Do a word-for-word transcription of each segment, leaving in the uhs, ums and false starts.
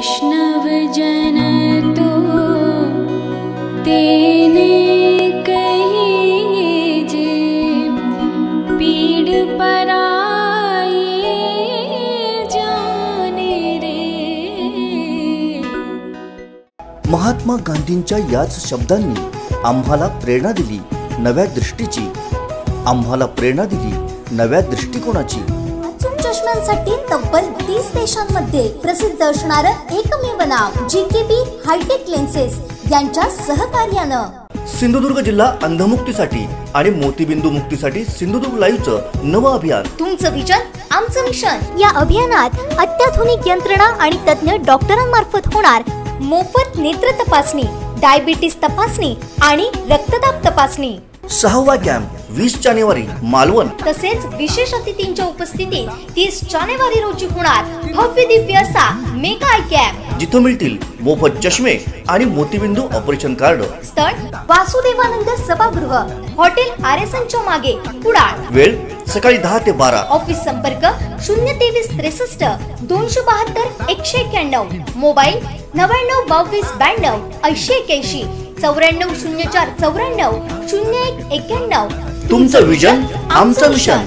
वैष्णव जन तो तेने कही जे पीड़ पराई जाने रे। महात्मा गांधींच्या याच शब्दांनी आम्हाला प्रेरणा दिली नव्या दृष्टीची, आम्हाला प्रेरणा दिली नव्या दृष्टिकोनाची। अचूक चष्म्यांसाठी तब्बल तीस देशांमध्ये प्रसिद्ध असणारं एकमेव नाव जीकेबी हायटेक लेन्सेस यांच्या सहकार्यानं सिंधुदुर्ग जिल्हा अंधमुक्तीसाठी आणि मोतीबिंदू मुक्तीसाठी सिंधुदुर्ग लाईव्हचं नवं अभियान, तुमचं विजन आमचं मिशन। या अभियानात अत्याधुनिक यंत्रणा आणि तज्ञ डॉक्टरांमार्फत होणार मोफत नेत्र तपासणी, डायबिटीस तपासणी आणि रक्तदाब तपासणी। सहावा कॅम्प वीस जानेवारी मालवण। तसेच विशेष अतिथींच्या उपस्थितीत तीस जानेवारी रोजी होणार भव्य दिव्य असा मेगा आय कॅम्प, जिथं मिळतील मोफत चष्मे आणि मोतीबिंदू ऑपरेशन कार्ड। स्थळ वासुदेवानंद सभागृह, हॉटेल आर एस एनच्या मागे, कुडाळ। वेळ सकाळी दहा ते बारा। ऑफिस संपर्क शून्य तेवीस त्रेसष्ट दोनशे बहात्तर एकशे एक्क्याण्णव, मोबाईल नव्याण्णव बावीस ब्याण्णव ऐंशी एक्याऐंशी, चौऱ्याण्णव शून्य चार चौऱ्याण्णव शून्य एक एक्क्याण्णव। तुमचं विजन आमचं मिशन।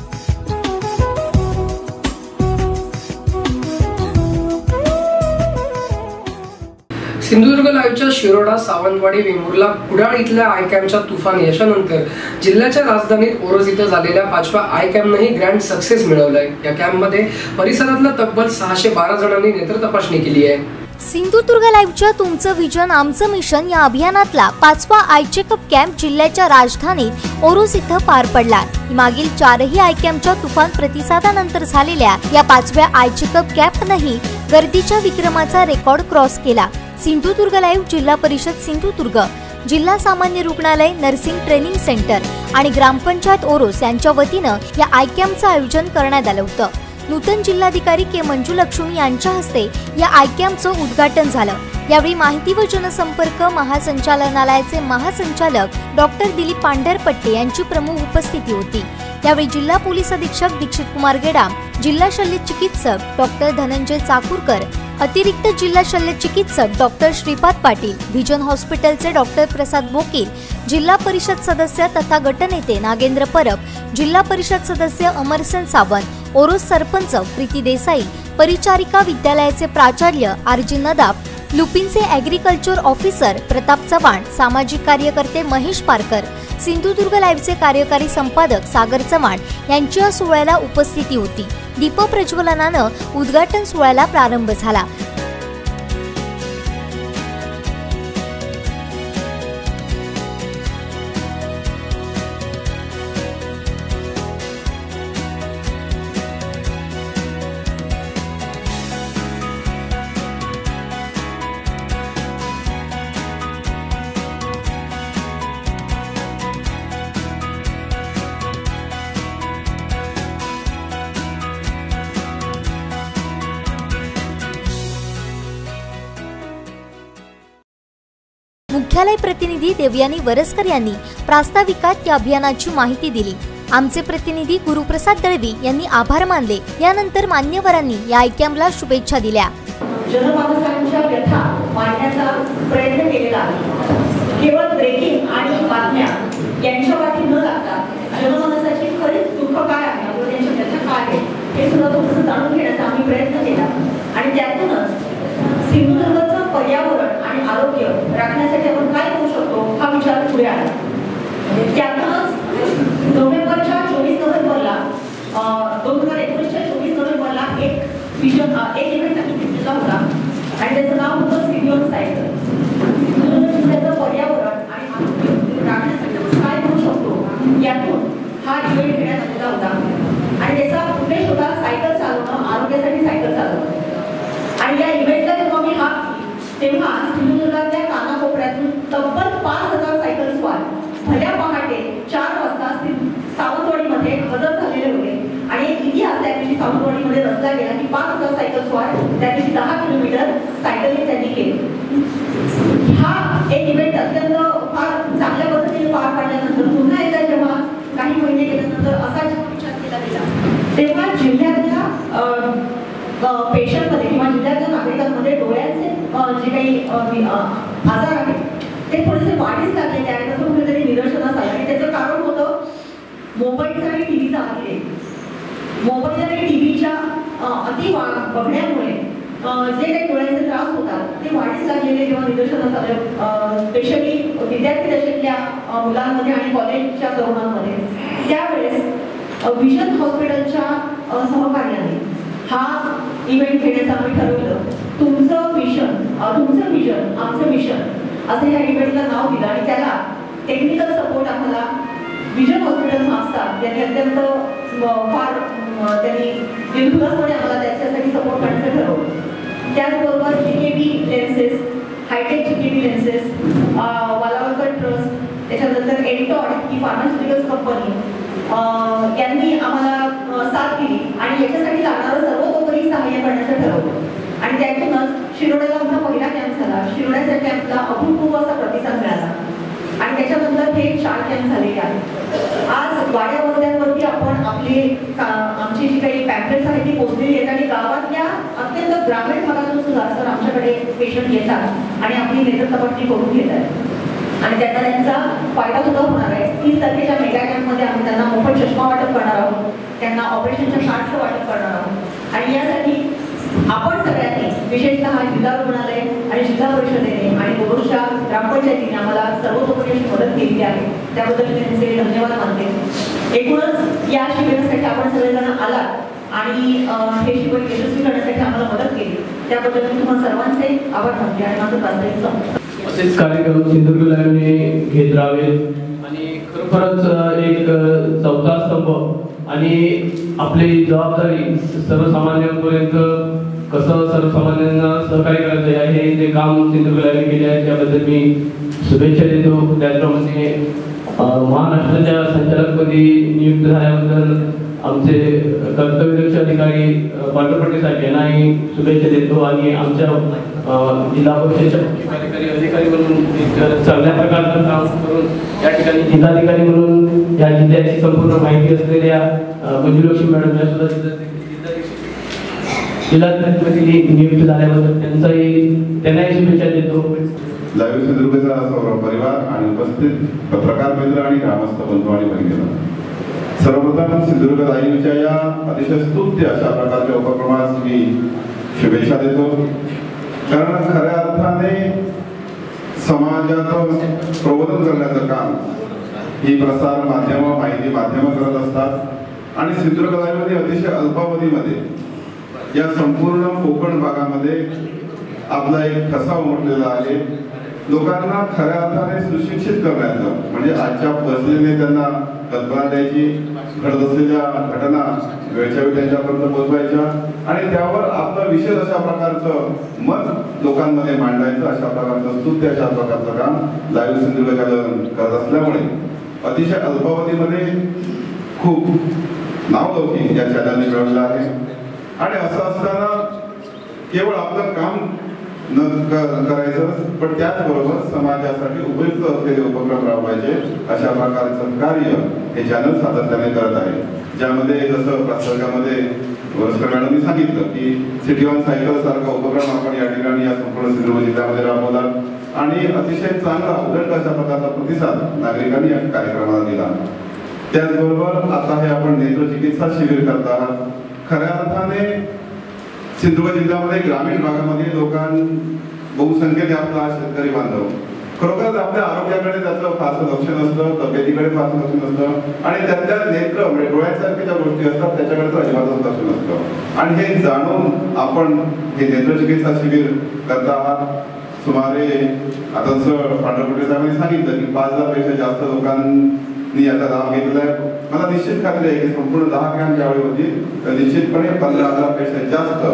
सिंधुदुर्ग लाईव्हच्या शिरोडा, सावंतवाडी, वेंगुर्ला, कुडाळ इथल्या आय कॅम्पच्या तुफान यशानंतर जिल्ह्याच्या राजधानीत ओरोस इथं झालेल्या पाचव्या आय कॅम्पनंही ग्रँड सक्सेस मिळवलंय। या कॅम्पमध्ये परिसरातल्या तब्बल सहाशे बारा जणांनी नेत्र तपासणी केली आहे। सिंधुदुर्ग लाईव्हच्या तुमचं विजन आमचं मिशन या अभियानातला पाचवा आय चेकअप कॅम्प जिल्ह्याच्या राजधानीत ओरोस इथं पार पडला। मागील चारही आय कॅम्पच्या तुफान प्रतिसादानंतर झालेल्या या पाचव्या आय चेकअप कॅम्पनंही गर्दीच्या विक्रमाचा रेकॉर्ड क्रॉस केला। सिंधुदुर्ग लाईव्ह जिल्हा परिषद सिंधुदुर्ग, जिल्हा सामान्य रुग्णालय, नर्सिंग ट्रेनिंग सेंटर आणि ग्रामपंचायत ओरोस यांच्या वतीनं या आय कॅम्पचं आयोजन करण्यात आलं होतं। नूतन जिल्हाधिकारी के मंजुलक्ष्मी यांच्या हस्ते या आय कॅम्पचं उद्घाटन झालं। यावेळी माहिती व जनसंपर्क महासंचालनालयाचे महासंचालक डॉक्टर दिलीप पांढरपट्टे यांची प्रमुख उपस्थिती होती। यावेळी जिल्हा पोलीस अधीक्षक दीक्षित कुमार गेडाम, जिल्हा शल्य चिकित्सक डॉक्टर धनंजय चाकूरकर, अतिरिक्त जिल्हा शल्य चिकित्सक डॉक्टर श्रीपाद पाटील, व्हिजन हॉस्पिटलचे डॉक्टर प्रसाद बोकील, जिल्हा परिषद सदस्य तथा गटनेते नागेंद्र परब, जिल्हा परिषद सदस्य अमरसेन सावंत, ओरोस सरपंच प्रीती देसाई, परिचारिका विद्यालयाचे प्राचार्य आरजी नदाफ, लुपिनचे ॲग्रिकल्चर ऑफिसर प्रताप चव्हाण, सामाजिक कार्यकर्ते महेश पारकर, सिंधुदुर्ग लाईव्हचे कार्यकारी संपादक सागर चव्हाण यांची या सोहळ्याला उपस्थिती होती। दीप प्रज्वलनानं उद्घाटन सोहळ्याला प्रारंभ झाला। मुख्यालय प्रतिनिधी देवयानी वरसकर यांनी प्रास्ताविकात या अभियानाची माहिती दिली। आमचे प्रतिनिधी गुरुप्रसाद दळवी यांनी आभार मानले। यानंतर मान्यवरांनी या आय कॅम्पला शुभेच्छा दिल्या। जनमानसांच्या व्यथा मांडण्याचा प्रयत्न केलेला आहे। केवळ ब्रेकिंग आणि बातम्या यांच्या वाटी न लागता जनमानसाची खरीच दुःख काय आहे किंवा त्यांच्या व्यथा काय आहे हे सुद्धा थोडंसं जाणून घेण्याचा आम्ही प्रयत्न केला आणि त्यातूनच सिंधुदुर्गचं पर्यावरण आणि आरोग्य राखण्यासाठी आपण काय करू शकतो हा विचार पुढे आला। त्यातूनच नोव्हेंबरच्या चोवीस नोव्हेंबरला दोन हजार एकोणीसच्या चोवीस नोव्हेंबरला एक विजन एक इव्हेंट आम्ही घेतलेला होता आणि त्याचं नाव होतं सिंधुदुर्ग सायकल। सिंधुदुर्ग जिल्ह्याचं पर्यावरण आणि आरोग्य राखण्यासाठी आपण काय करू शकतो यातून हा इव्हेंट घेण्यात आलेला होता आणि त्याचा उद्देश होता सायकल चालवणं, आरोग्यासाठी सायकल चालवणं। आणि या इव्हेंटला जेव्हा मी हा तेव्हा सिंधुदुर्गातल्या कानाकोपऱ्यातून तब्बल पाच हजार सायकल स्वार भल्या पहाटे चार वाजता सावंतवाडीमध्ये हजर झालेले होते आणि एक इतिहास त्या दिवशी सावंतवाडीमध्ये रचला गेला की पाच हजार सायकल स्वार त्या दिवशी दहा किलोमीटर सायकलिंग त्यांनी केली। हा एक इव्हेंट अत्यंत फार चांगल्या पद्धतीने पार पाडल्यानंतर पुन्हा एकदा जेव्हा काही महिने गेल्यानंतर असा जेव्हा विचार केला गेला तेव्हा जिल्ह्यातल्या पेशंटमध्ये किंवा जिल्ह्यातल्या नागरिकांमध्ये काही अ, वि- अ, आजार आहेत ते थोडेसे वाढीस लागलेले आहेत असं कुठेतरी निदर्शनास आलं. आणि त्याचं कारण होतं मोबाईलचा आणि टी व्हीचा अतिरेक. मोबाईल आणि टी व्हीच्या अति वा बघण्यामुळे अ, जे काही डोळ्यांचे त्रास होतात ते वाढीस लागलेले जेव्हा निदर्शनास आलं, स्पेशली विद्यार्थी दशेतल्या अ, मुलांमध्ये आणि कॉलेजच्या तरुणांमध्ये, त्यावेळेस विजन हॉस्पिटलच्या अ, सहकार्याने हा इव्हेंट घेण्याचं आम्ही ठरवलं. तुमचं मिशन तुमचं विजन आमचं मिशन असं ह्या इव्हेंटला नाव दिलं. आणि त्याला टेक्निकल सपोर्ट आम्हाला विजन हॉस्पिटल संस्था यांनी अत्यंत अ, फार अ, त्यांनी निर्भुलपणे आम्हाला त्याच्यासाठी सपोर्ट करण्याचं ठरवलं. त्याचबरोबर G K B lenses, hitech G K B lenses, Walawalkar trust, त्याच्यानंतर एनटॉड ही फार्मास्युटिकल्स कंपनी यांनी आम्हाला साथ दिली आणि याच्यासाठी लागणारं सर्वतोपरी सहाय्य करण्याचं ठरवलं. आणि त्यातूनच शिरोड्याला आमचा पहिला कॅम्प झाला. शिरोड्याच्या कॅम्पला अभूतपूर्व असा प्रतिसाद मिळाला आणि त्याच्यानंतर हे चार कॅम्प झालेले आहेत. आज वाड्या वस्त्यांवरती आपण आपले आमची जी काही पॅम्पलेट्स आहेत ती पोहोचलेली आहेत आणि गावातल्या अत्यंत ग्रामीण भागातून सुद्धा सर आमच्याकडे पेशंट येतात आणि आपली नेत्र तपासणी करून घेत आहेत आणि त्यांना त्यांचा फायदा सुद्धा होणार आहे. तीस तारखेच्या मेगा कॅम्पमध्ये आम्ही त्यांना मोफत चष्मा वाटप करणार आहोत, त्यांना ऑपरेशनच्या कार्डचं वाटप करणार आहोत. आणि यासाठी आपण सगळ्यांनी विशेषतः जिल्हा रुग्णालय आणि जिल्हा परिषदेने आणि बोरुच्या ग्रामपंचायतीने आम्हाला सर्वतोपरी अशी मदत केलेली आहे. त्याबद्दल मी त्यांचे धन्यवाद मानते. एकूणच या शिबिरासाठी आपण सगळेजण आलात आणि हे शिबिर यशस्वी करण्यासाठी आम्हाला मदत केली त्याबद्दल मी तुम्हाला सर्वांचे आभार मानते आणि माझं प्रास्ताविक संपतो. असेच कार्यक्रम सिंधुदुर्ग लाईव्हने घेत राहावेत आणि खरोखरच एक चौथा स्तंभ आणि आपली जबाबदारी सर्वसामान्यांपर्यंत कसं सर्वसामान्यांना सहकार्य करायचं आहे हे जे काम सिंधुदुर्ग लाईव्हने केले आहे त्याबद्दल मी शुभेच्छा देतो. त्याचप्रमाणे महाराष्ट्राच्या संचालकपदी नियुक्त झाल्याबद्दल आमचे कर्तव्यदक्ष अधिकारी पांढरपट्टीसाठी यांनाही शुभेच्छा देतो आणि आमच्या जिल्हा परिषदेच्या मुख्य कार्यकारी अधिकारी म्हणून एक चांगल्या प्रकारचं काम करून या ठिकाणी जिल्हाधिकारी म्हणून या जिल्ह्याची संपूर्ण माहिती असलेल्या मंजुलक्ष्मी मॅडम या सुद्धा जिल्हाधिकारी नियुक्त झाल्याबद्दल त्यांचाही त्यांनाही शुभेच्छा देतो. लाईव्ह सिंधुदुर्गचा सर्व परिवार आणि उपस्थित पत्रकार मित्र आणि ग्रामस्थ बंधू आणि भगिनींनो, सर्वप्रथम सिंधुदुर्ग लाईव्हच्या या अतिशय स्तुत्य अशा प्रकारच्या उपक्रमास मी शुभेच्छा देतो. कारण खऱ्या अर्थाने समाजाचं प्रबोधन करण्याचं काम ही प्रसार माध्यम माहिती माध्यम करत असतात आणि सिंधुदुर्ग लाईव्हने अतिशय अल्पावधीमध्ये या संपूर्ण कोकण भागामध्ये आपला एक ठसा उमटलेला आहे. लोकांना खऱ्या अर्थाने सुशिक्षित करण्याचं म्हणजे आजच्या परिस्थितीने त्यांना कल्पना द्यायची, घडत असलेल्या घटना वेळच्या वेळी त्यांच्यापर्यंत पोहोचवायच्या आणि त्यावर आपलं विशेष अशा प्रकारचं मत लोकांमध्ये मांडायचं, अशा प्रकारचं स्तुत्य अशा प्रकारचं काम लाईव्ह सिंधुदुर्ग करत असल्यामुळे अतिशय अल्पावधीमध्ये खूप नावलौकिक या चॅनलने मिळवलं आहे. आणि असं असताना केवळ आपलं काम न करायचं पण त्याचबरोबर समाजासाठी उपयुक्त असलेले उपक्रम राबवायचे अशा प्रकारचं कार्य हे चॅनल सातत्याने करत आहे. ज्यामध्ये जसं प्रास्ताविकामध्ये वरस्कर मॅडमनी सांगितलं की सिटी ऑन सायकल सारखा उपक्रम आपण या ठिकाणी या संपूर्ण सिंधुदुर्ग जिल्ह्यामध्ये राबवला आणि अतिशय चांगला उलट अशा प्रकारचा प्रतिसाद नागरिकांनी या कार्यक्रमाला दिला. त्याचबरोबर आता हे आपण नेत्र चिकित्सा शिबिर करत आहात. खऱ्या अर्थाने सिंधुदुर्ग जिल्ह्यामध्ये ग्रामीण भागामध्ये लोकां बहुसंख्येने आपला शेतकरी बांधव खरोखरच आपल्या आरोग्याकडे त्याचं फारसं लक्ष नसतं, तब्येतीकडे फारसं लक्ष नसतं आणि त्याच्या नेत्र म्हणजे डोळ्यासारख्या ज्या गोष्टी असतात त्याच्याकडे तर अजिबातच लक्ष नसतं. आणि हे जाणून आपण हे नेत्र चिकित्सा शिबिर करत आहात. सुमारे आता जसं पांढरपट्टी साहेबांनी सांगितलं की पाच हजार पेक्षा जास्त लोकांनी याचा लाभ घेतलेला आहे. मला निश्चित खात्री आहे की संपूर्ण दहा कॅम्प ज्यावेळी होतील तर निश्चितपणे पंधरा हजारपेक्षा जास्त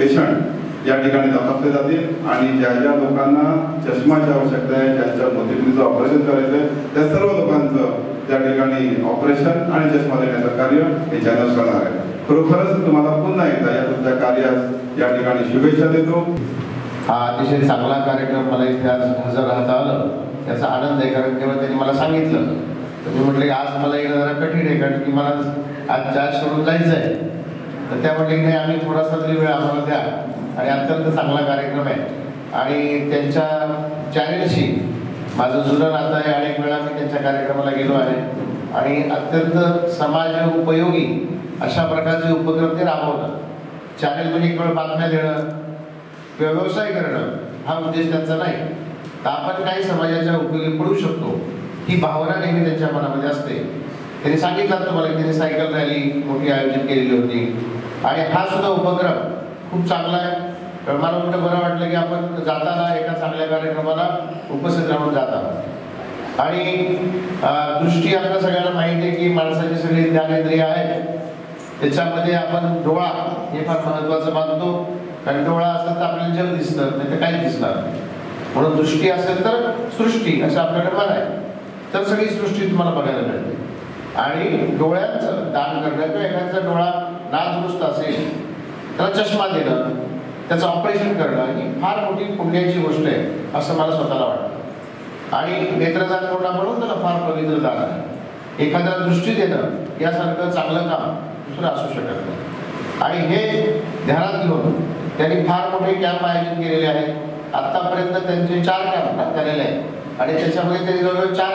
पेशंट या ठिकाणी तपासले जातील आणि ज्या ज्या लोकांना चष्माची आवश्यकता आहे, ज्यांच्या मोतीबिंदूचं ऑपरेशन करायचं आहे त्या सर्व लोकांचं त्या ठिकाणी ऑपरेशन आणि चष्मा देण्याचं कार्य हे चॅनल करणार आहे. खरोखरच तुम्हाला पुन्हा एकदा या तुमच्या कार्यास या ठिकाणी शुभेच्छा देतो. हा अतिशय चांगला कार्यक्रम मला इथे आज हजर राहता आलं त्याचा आनंद आहे. कारण तेव्हा त्यांनी मला सांगितलं तर मी म्हटलं की आज मला येणं जरा कठीण आहे कारण की मला आज चार्ज सोडून जायचं आहे. तर त्या म्हटलं की नाही आम्ही थोडासा तरी वेळ आम्हाला द्या आणि अत्यंत चांगला कार्यक्रम आहे आणि त्यांच्या चॅनेलशी माझं जुनं नातं आहे. अनेक वेळा मी त्यांच्या कार्यक्रमाला गेलो आहे आणि अत्यंत समाज उपयोगी अशा प्रकारचे उपक्रम ते राबवतात. चॅनेल म्हणजे केवळ बातम्या देणं किंवा व्यवसाय करणं हा उद्देश त्यांचा नाही, तर आपण काही समाजाच्या उपयोगी पडू शकतो ही भावना नेहमी त्यांच्या मनामध्ये असते. त्यांनी सांगितलं तुम्हाला की त्यांनी सायकल रॅली मोठी आयोजित केलेली होती आणि हा सुद्धा उपक्रम खूप चांगला आहे. मला उलटं बरं वाटलं की आपण जाताना एका चांगल्या कार्यक्रमाला उपस्थित राहून जातात. आणि दृष्टी आपल्या सगळ्यांना माहिती आहे की माणसाची सगळी ज्ञानेंद्रिय आहेत, त्याच्यामध्ये आपण डोळा हे फार महत्त्वाचं मानतो, कारण डोळा असेल तर आपल्याला जग दिसतं, नाही तर काहीच दिसणार नाही. म्हणून दृष्टी असेल तर सृष्टी असं आपल्याकडे म्हण आहे, तर सगळी सृष्टी तुम्हाला बघायला मिळते. आणि डोळ्यांचं दान करणं किंवा एखाद्याचा डोळा नादुरुस्त असेल त्याला चष्मा देणं, त्याचं ऑपरेशन करणं ही फार मोठी पुण्याची गोष्ट आहे असं मला स्वतःला वाटतं. आणि नेत्रदान कोणा म्हणून त्याला फार पवित्र दान आहे. एखाद्याला दृष्टी देणं यासारखं चांगलं काम दुसरं असू शकत नाही. आणि हे ध्यानात घेऊन त्यांनी फार मोठे कॅम्प आयोजित केलेले आहेत. आत्तापर्यंत त्यांचे चार कॅम्प झालेले आहेत आणि त्याच्यामध्ये त्यांनी जवळजवळ चार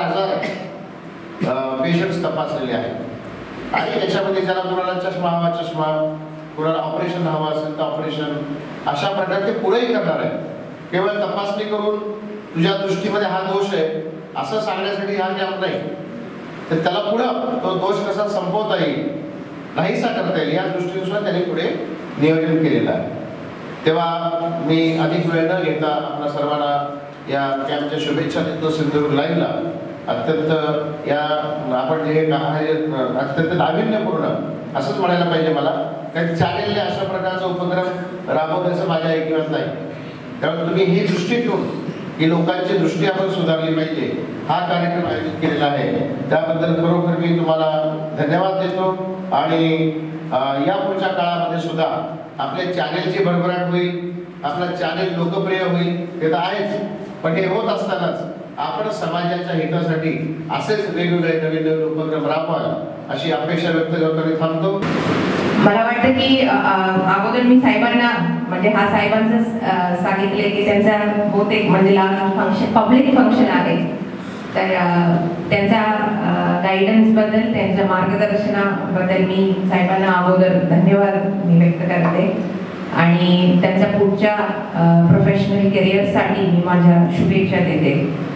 हजार पेशंट्स तपासलेले आहेत. आणि याच्यामध्ये ज्याला कुणाला चष्मा हवा चष्मा, कुणाला ऑपरेशन हवं असेल तर ऑपरेशन, अशा प्रकारे ते पुढेही करणार आहे. केवळ तपासणी करून तुझ्या दृष्टीमध्ये हा दोष आहे असं सांगण्यासाठी हा कॅम्प नाही, तर त्याला पुढं तो दोष कसा संपवता येईल, नाहीसा करता येईल या दृष्टीनुसार त्यांनी पुढे नियोजन केलेलं आहे. तेव्हा मी अधिक वेळ न घेता आपल्या सर्वांना या कॅम्पच्या शुभेच्छा देतो. सिंधुदुर्ग लाईव्हला अत्यंत या आपण जे आहे अत्यंत नाविन्यपूर्ण असंच म्हणायला पाहिजे मला, कारण चॅनेलने अशा प्रकारचा उपक्रम राबवण्याचं माझ्या ऐकिवात नाही. त्यामुळे तुम्ही ही दृष्टी ठेवून की लोकांची दृष्टी आपण सुधारली पाहिजे हा कार्यक्रम आयोजित केलेला आहे, त्याबद्दल खरोखर मी तुम्हाला धन्यवाद देतो. आणि या पुढच्या काळामध्ये सुद्धा आपल्या चॅनेलची भरभराट होईल, आपला चॅनेल लोकप्रिय होईल ते तर आहेच, पण हे होत असतानाच आपण समाजाच्या हितासाठी असेच वेगवेगळे नवीन नवीन उपक्रम राबवाल अशी अपेक्षा व्यक्त करताना थांबतो. मला वाटतं की अगोदर मी साहेबांना म्हणजे हा साहेबांचं सांगितले की त्यांचा बहुतेक म्हणजे लास्ट फंक्शन पब्लिक फंक्शन आहे, तर त्यांच्या गायडन्स बद्दल त्यांच्या मार्गदर्शनाबद्दल मी साहेबांना अगोदर धन्यवाद मी व्यक्त करते. आणि त्यांच्या पुढच्या प्रोफेशनल करिअरसाठी मी माझ्या शुभेच्छा देते.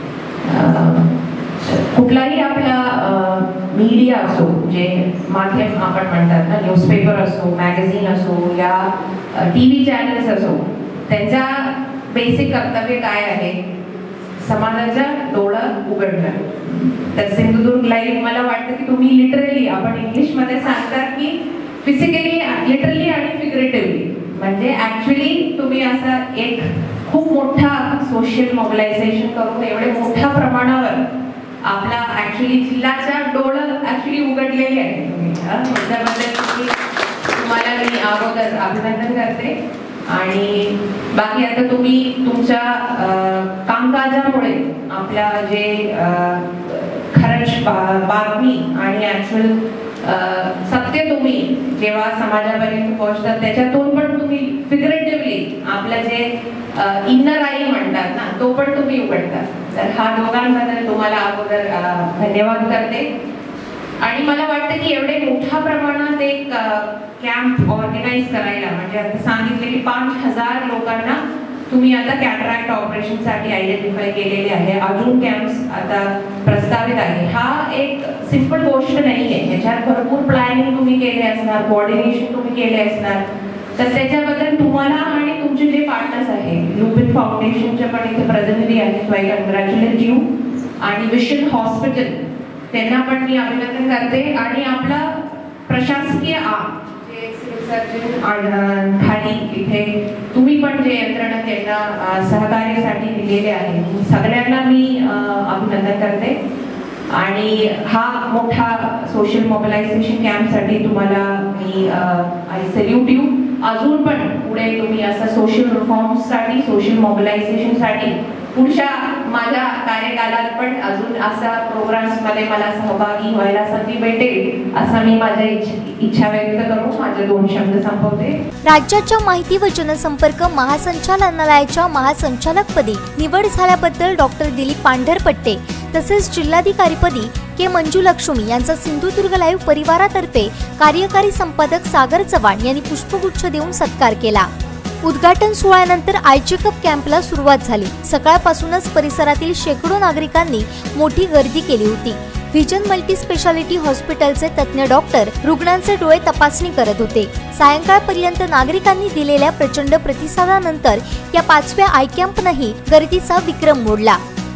कुठलाही आपला मीडिया असो, जे माध्यम आपण म्हणतात ना, न्यूजपेपर असो, मॅगझिन असो या टी व्ही चॅनल्स असो, त्यांचा बेसिक कर्तव्य काय आहे, समाजाचा डोळा उघडणं. तर सिंधुदुर्ग लाईव्ह मला वाटतं की तुम्ही लिटरली, आपण इंग्लिशमध्ये सांगतात की फिजिकली, लिटरली आणि फिगरेटिव्हली, म्हणजे ऍक्च्युली तुम्ही असा एक खूप मोठा सोशल मोबिलायझेशन करून एवढे मोठ्या प्रमाणावर आपला ऍक्च्युली जिल्ह्याचा डोळं ऍक्च्युली उघडलेले आहे तुम्ही. त्याबद्दल तुम्हाला मी अगोदर अभिनंदन करते. आणि बाकी आता तुम्ही तुमच्या कामकाजामुळे आपल्या जे खरंच बातमी आणि ऍक्च्युअल सत्य तुम्ही जेव्हा समाजापर्यंत पोहोचतात त्याच्यातून पण तुम्ही फिगरेटिव्हली आपलं जे इन्नर आई म्हणतात ना तो पण तुम्ही उघडता. तर हा दोघांबद्दल तुम्हाला अगोदर धन्यवाद करते. आणि मला वाटतं की एवढे मोठ्या प्रमाणात एक कॅम्प ऑर्गनाईज करायला, म्हणजे आता सांगितले की पाच हजार लोकांना तुम्ही आता कॅटरॅक्ट ऑपरेशनसाठी आयडेंटिफाय केलेले आहे, अजून कॅम्प्स आता प्रस्तावित आहे. हा एक सिंपल गोष्ट नाही आहे, ह्याच्यात भरपूर प्लॅनिंग तुम्ही केले असणार, कोऑर्डिनेशन तुम्ही केले असणार. तर त्याच्याबद्दल तुम्हाला आणि तुमचे जे पार्टनर्स आहेत, लुपिन फाउंडेशनचे पण इथे प्रतिनिधी आहेत, सो आय कॉंग्रॅच्युलेट यू. आणि विशन हॉस्पिटल त्यांना पण मी अभिनंदन करते. आणि आपला प्रशासकीय आम जे सिव्हिल सर्जन खाली इथे तुम्ही पण जे यंत्रणा त्यांना सहकार्यासाठी दिलेले आहे, सगळ्यांना मी अभिनंदन करते. आणि हा मोठा सोशल मोबिलायझेशन कॅम्पसाठी तुम्हाला मी आय सॅल्यूट यू. अजून पण पुढे तुम्ही असं सोशल रिफॉर्म्ससाठी, सोशल मोबिलायझेशनसाठी पुढच्या माझ्या कार्यकालात पण अजून अशा प्रोग्राम्समध्ये मला सहभागी व्हायला संधी भेटेल असं मी माझ्या इच्छा व्यक्त करून माझे दोन शब्द संपवते. राज्याच्या माहिती व जनसंपर्क महासंचालनालयाच्या महासंचालकपदी निवड झाल्याबद्दल डॉक्टर दिलीप पांढरपट्टे तसेच जिल्हाधिकारीपदी के मंजू लक्ष्मी यांचा सिंधुदुर्ग लाईव्ह परिवारातर्फे कार्यकारी संपादक सागर चव्हाण यांनी पुष्पगुच्छ देऊन सत्कार केला. उद्घाटन सोहळ्यानंतर आय चेकअप कॅम्पला सुरुवात झाली. सकाळपासूनच परिसरातील शेकडो नागरिकांनी मोठी गर्दी केली होती. व्हिजन मल्टी स्पेशालिटी हॉस्पिटलचे तज्ञ डॉक्टर रुग्णांचे डोळे तपासणी करत होते. सायंकाळपर्यंत नागरिकांनी दिलेल्या प्रचंड प्रतिसादानंतर या पाचव्या आय कॅम्पनंही गर्दीचा विक्रम मोडला.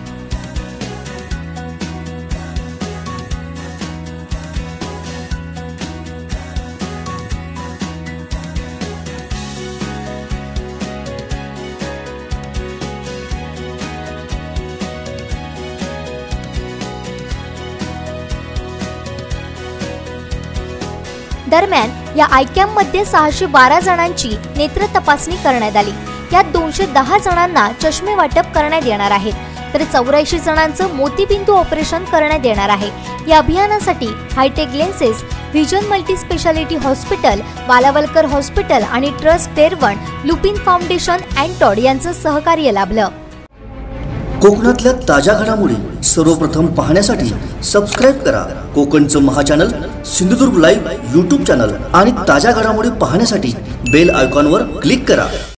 दरम्यान या आय कॅम्प मध्ये सहाशे बारा जणांची नेत्र तपासणी करण्यात आली. यात दोनशे दहा जणांना चष्मे वाटप करण्यात येणार आहेत तर चौऱ्याऐंशी जणांचं मोतीबिंदू ऑपरेशन करण्यात येणार आहे. या अभियानासाठी hitech lenses, vision multi speciality hospital, Walawalkar hospital आणि ट्रस्ट डेरवण, लुपिन फाउंडेशन, अँटॉड यांचं सहकार्य लाभलं. कोकणातल्या ताज्या घडामोडी सर्वप्रथम पाहण्यासाठी सबस्क्राईब करा कोकणचं महाचॅनल सिंधुदुर्ग लाईव्ह यूट्यूब चॅनल आणि ताज्या घडामोडी पाहण्यासाठी बेल आयकॉनवर क्लिक करा.